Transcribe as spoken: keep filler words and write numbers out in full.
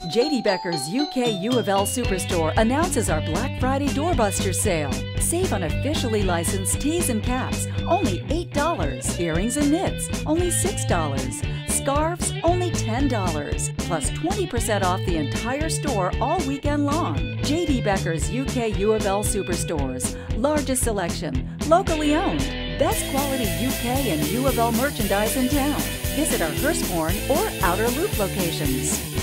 J D Becker's U K U of L Superstore announces our Black Friday Doorbuster sale. Save on officially licensed tees and caps, only eight dollars. Earrings and knits, only six dollars. Scarves, only ten dollars. Plus twenty percent off the entire store all weekend long. J D Becker's U K U of L Superstores. Largest selection, locally owned. Best quality U K and U of L merchandise in town. Visit our Hurstbourne or Outer Loop locations.